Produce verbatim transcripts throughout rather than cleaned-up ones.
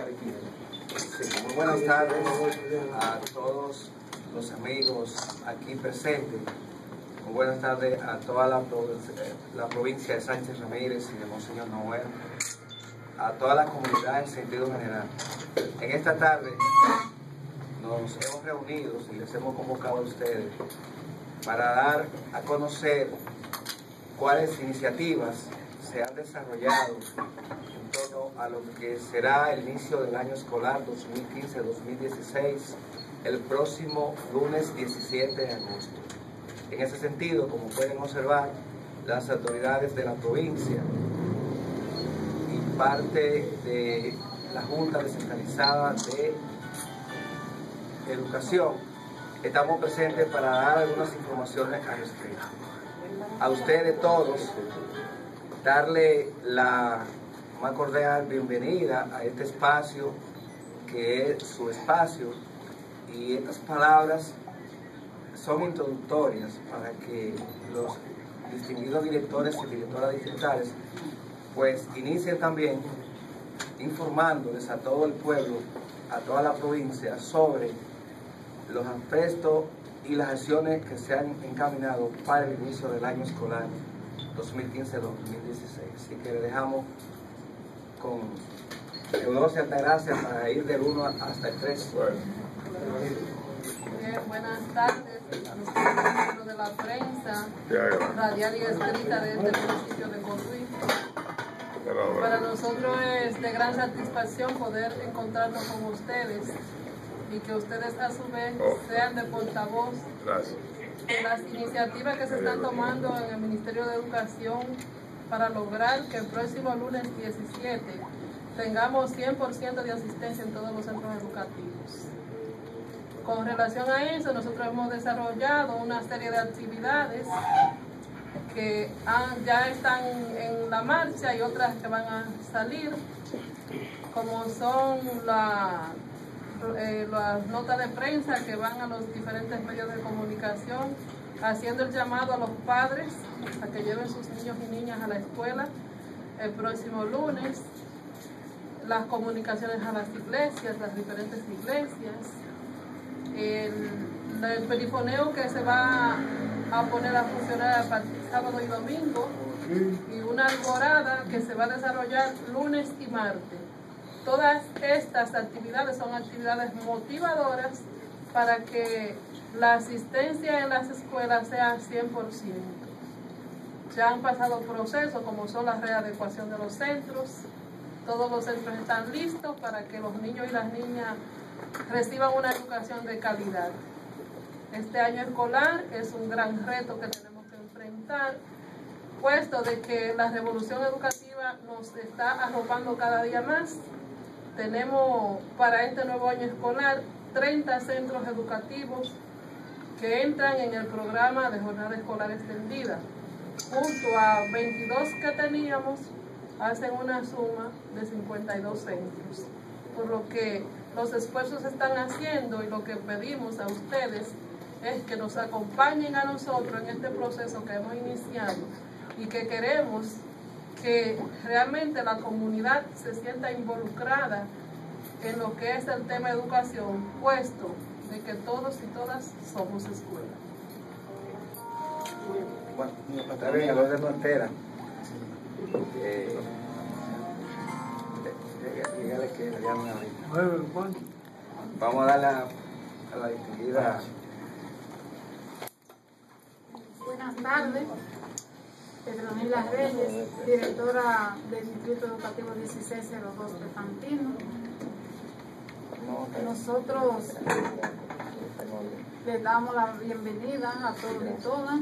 Sí, muy buenas tardes a todos los amigos aquí presentes. Muy buenas tardes a toda la, la provincia de Sánchez Ramírez y de Monseñor Noel, a toda la comunidad en sentido general. En esta tarde nos hemos reunido y les hemos convocado a ustedes para dar a conocer cuáles iniciativas se han desarrollado en torno a lo que será el inicio del año escolar dos mil quince dos mil dieciséis el próximo lunes diecisiete de agosto. En ese sentido, como pueden observar, las autoridades de la provincia y parte de la Junta Descentralizada de Educación estamos presentes para dar algunas informaciones al respecto. A ustedes todos, darle la más cordial bienvenida a este espacio que es su espacio, y estas palabras son introductorias para que los distinguidos directores y directoras distritales pues inicien también informándoles a todo el pueblo, a toda la provincia, sobre los aspectos y las acciones que se han encaminado para el inicio del año escolar dos mil quince dos mil dieciséis. Así que le dejamos con Eudocia Altagracia para ir del uno hasta el tres. Bueno. Bien, buenas tardes a los miembros de la prensa radial y escrita de este municipio de Cotuí. Para nosotros es de gran satisfacción poder encontrarnos con ustedes y que ustedes a su vez sean de portavoz de las iniciativas que se están tomando en el Ministerio de Educación para lograr que el próximo lunes diecisiete tengamos cien por ciento de asistencia en todos los centros educativos. Con relación a eso, nosotros hemos desarrollado una serie de actividades que han, ya están en la marcha y otras que van a salir, como son la, eh, las notas de prensa que van a los diferentes medios de comunicación, haciendo el llamado a los padres a que lleven sus niños y niñas a la escuela el próximo lunes, las comunicaciones a las iglesias, las diferentes iglesias, el, el perifoneo que se va a poner a funcionar a partir de sábado y domingo, y una alborada que se va a desarrollar lunes y martes. Todas estas actividades son actividades motivadoras para que la asistencia en las escuelas sea cien por ciento. Ya han pasado procesos como son la readecuación de los centros. Todos los centros están listos para que los niños y las niñas reciban una educación de calidad. Este año escolar es un gran reto que tenemos que enfrentar, puesto de que la revolución educativa nos está arropando cada día más. Tenemos para este nuevo año escolar treinta centros educativos que entran en el programa de jornada escolar extendida, junto a veintidós que teníamos, hacen una suma de cincuenta y dos centros, por lo que los esfuerzos se están haciendo y lo que pedimos a ustedes es que nos acompañen a nosotros en este proceso que hemos iniciado y que queremos que realmente la comunidad se sienta involucrada en lo que es el tema de educación, puesto de que todos y todas somos escuela. Bueno, para estar en el orden no entera. Eh, dígale que le llamen ahorita. Vamos a darle a, a la distinguida. Buenas tardes, Petronila Reyes, directora del Distrito Educativo dieciséis cero dos de Fantino. Nosotros les damos la bienvenida a todos y todas,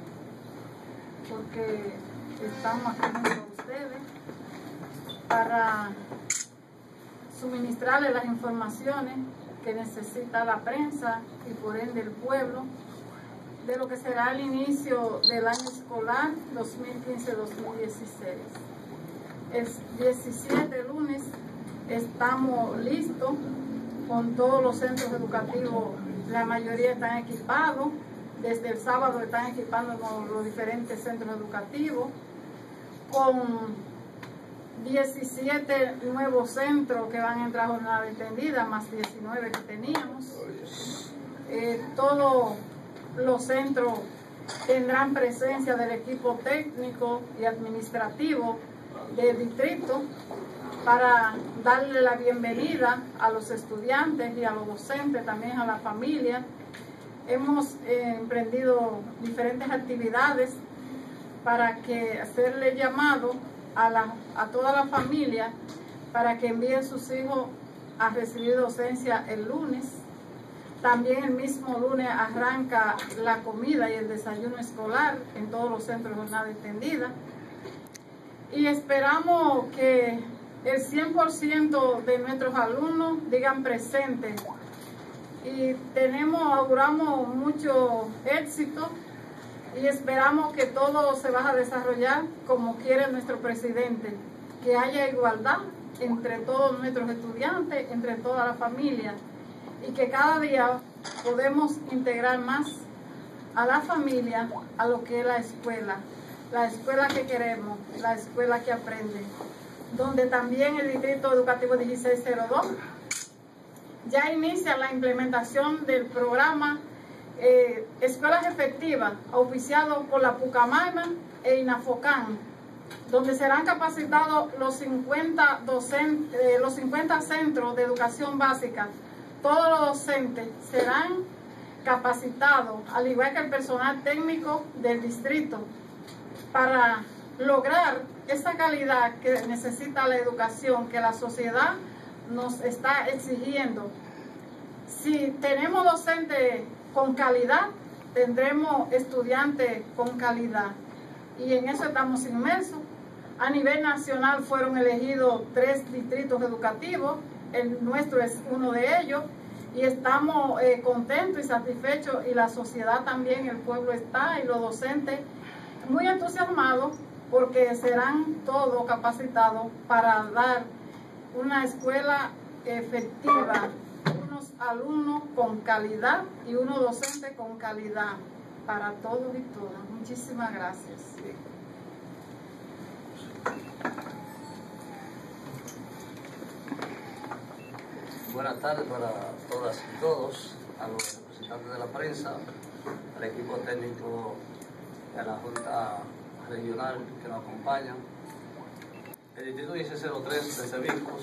porque estamos aquí junto a ustedes para suministrarles las informaciones que necesita la prensa y por ende el pueblo de lo que será el inicio del año escolar dos mil quince dos mil dieciséis. El diecisiete lunes estamos listos con todos los centros educativos, la mayoría están equipados, desde el sábado están equipando con los diferentes centros educativos, con diecisiete nuevos centros que van a entrar a jornada extendida, más diecinueve que teníamos. Eh, todos los centros tendrán presencia del equipo técnico y administrativo del distrito para darle la bienvenida a los estudiantes y a los docentes, también a la familia. Hemos eh, emprendido diferentes actividades para que hacerle llamado a, la, a toda la familia para que envíen sus hijos a recibir docencia el lunes. También el mismo lunes arranca la comida y el desayuno escolar en todos los centros de jornada extendida. Y esperamos que el cien por ciento de nuestros alumnos digan presente. Y tenemos, auguramos mucho éxito y esperamos que todo se vaya a desarrollar como quiere nuestro presidente, que haya igualdad entre todos nuestros estudiantes, entre toda la familia, y que cada día podemos integrar más a la familia a lo que es la escuela, la escuela que queremos, la escuela que aprende, donde también el Distrito Educativo dieciséis cero dos ya inicia la implementación del programa eh, Escuelas Efectivas, auspiciado por la Pucamaima e INAFOCAN, donde serán capacitados los cincuenta, docentes, eh, los cincuenta centros de educación básica. Todos los docentes serán capacitados, al igual que el personal técnico del distrito, para lograr esa calidad que necesita la educación, que la sociedad nos está exigiendo. Si tenemos docentes con calidad, tendremos estudiantes con calidad. Y en eso estamos inmersos. A nivel nacional fueron elegidos tres distritos educativos, el nuestro es uno de ellos, y estamos eh, contentos y satisfechos, y la sociedad también, el pueblo está, y los docentes muy entusiasmados, porque serán todos capacitados para dar una escuela efectiva, unos alumnos con calidad y unos docentes con calidad para todos y todas. Muchísimas gracias. Buenas tardes para todas y todos, a los representantes de la prensa, al equipo técnico de la Junta Regional que nos acompaña. El Distrito dieciséis cero tres de Cebicos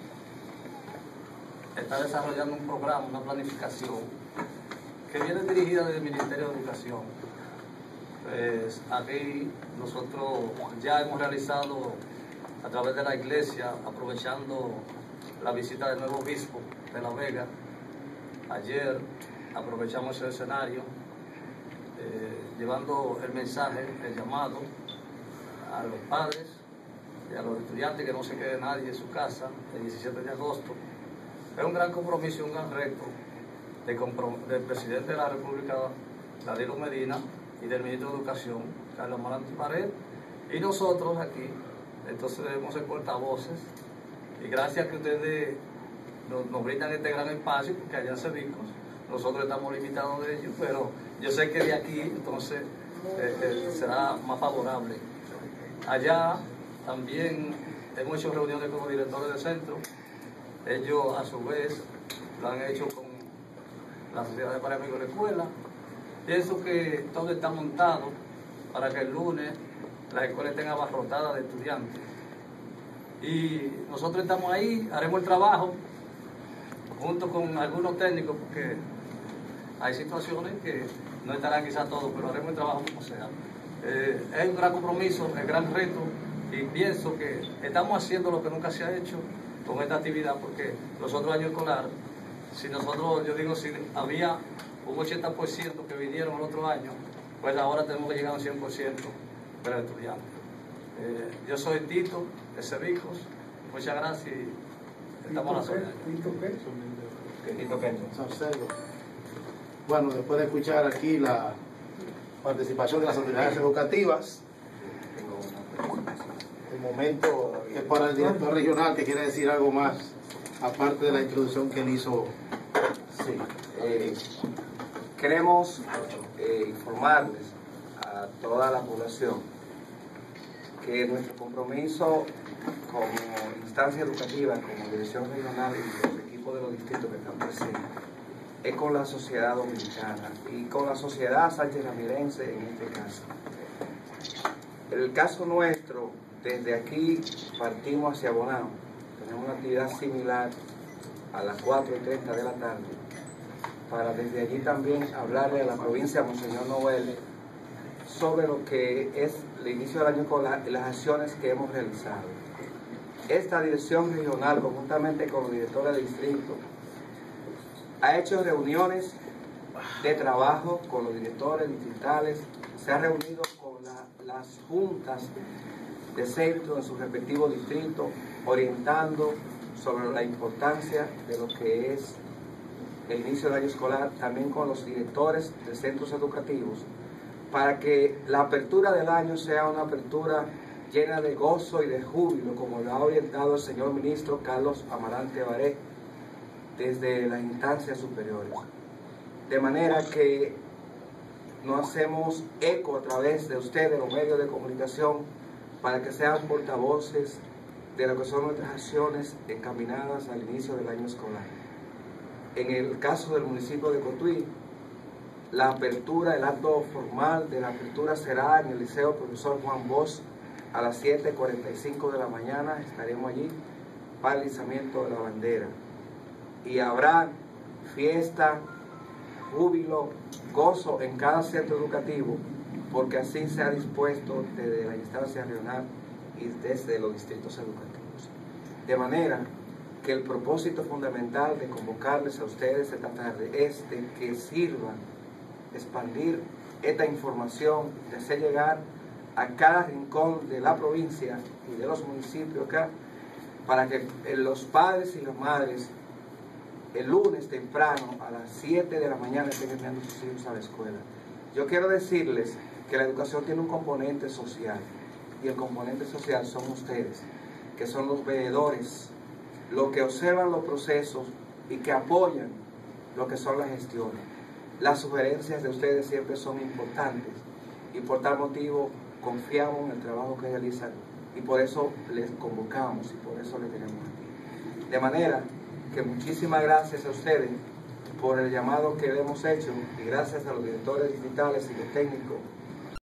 está desarrollando un programa, una planificación que viene dirigida desde el Ministerio de Educación. Pues aquí nosotros ya hemos realizado a través de la iglesia, aprovechando la visita del nuevo obispo de La Vega. Ayer aprovechamos ese escenario, eh, llevando el mensaje, el llamado a los padres y a los estudiantes que no se quede nadie en su casa el diecisiete de agosto. Es un gran compromiso y un gran reto de comprom del presidente de la República, Danilo Medina, y del ministro de Educación, Carlos Amarante Pared, y nosotros aquí. Entonces debemos ser portavoces, y gracias a que ustedes nos, nos brindan este gran espacio, porque allá en Cebicos nosotros estamos limitados de ellos, pero yo sé que de aquí entonces eh, eh, será más favorable. Allá también hemos hecho reuniones con los directores del centro. Ellos a su vez lo han hecho con la Sociedad de Padres Amigos de la Escuela. Pienso que todo está montado para que el lunes las escuelas estén abarrotadas de estudiantes. Y nosotros estamos ahí, haremos el trabajo junto con algunos técnicos, porque hay situaciones que no estarán quizás todos, pero haremos el trabajo como sea. Eh, es un gran compromiso, es un gran reto, y pienso que estamos haciendo lo que nunca se ha hecho con esta actividad, porque los otros años escolares, si nosotros, yo digo, si había un ochenta por ciento que vinieron el otro año, pues ahora tenemos que llegar a un cien por ciento de los estudiantes. Eh, yo soy Tito de Cebicos, muchas gracias y estamos a la zona. Tito qué? Tito Kenton. Bueno, después de escuchar aquí la participación de las autoridades educativas, el momento es para el director regional, que quiere decir algo más, aparte de la introducción que él hizo. Sí, eh, queremos eh, informarles a toda la población que nuestro compromiso con como instancia educativa, como dirección regional y los equipos de los distritos que están presentes, es con la sociedad dominicana y con la sociedad sánchez ramirense en este caso. En el caso nuestro, desde aquí partimos hacia Bonao, tenemos una actividad similar a las cuatro y treinta de la tarde, para desde allí también hablarle a la provincia de Monseñor Noel sobre lo que es el inicio del año escolar y las acciones que hemos realizado. Esta dirección regional, conjuntamente con los directores de distrito, ha hecho reuniones de trabajo con los directores distritales, se ha reunido con la, las juntas de centro en sus respectivos distritos, orientando sobre la importancia de lo que es el inicio del año escolar, también con los directores de centros educativos, para que la apertura del año sea una apertura llena de gozo y de júbilo, como lo ha orientado el señor ministro Carlos Amarante Baré desde las instancias superiores. De manera que nos hacemos eco a través de ustedes, los medios de comunicación, para que sean portavoces de lo que son nuestras acciones encaminadas al inicio del año escolar. En el caso del municipio de Cotuí, la apertura, el acto formal de la apertura será en el Liceo Profesor Juan Bosch a las siete cuarenta y cinco de la mañana. Estaremos allí para el izamiento de la bandera. Y habrá fiesta, júbilo, gozo en cada centro educativo, porque así se ha dispuesto desde la instancia regional y desde los distritos educativos. De manera que el propósito fundamental de convocarles a ustedes esta tarde es de que sirvan expandir esta información, de hacer llegar a cada rincón de la provincia y de los municipios acá, para que los padres y las madres el lunes temprano a las siete de la mañana estén enviando a sus hijos a la escuela. Yo quiero decirles que la educación tiene un componente social, y el componente social son ustedes, que son los veedores, los que observan los procesos y que apoyan lo que son las gestiones. Las sugerencias de ustedes siempre son importantes y por tal motivo confiamos en el trabajo que realizan y por eso les convocamos y por eso les tenemos aquí. De manera que muchísimas gracias a ustedes por el llamado que le hemos hecho y gracias a los directores distritales y los técnicos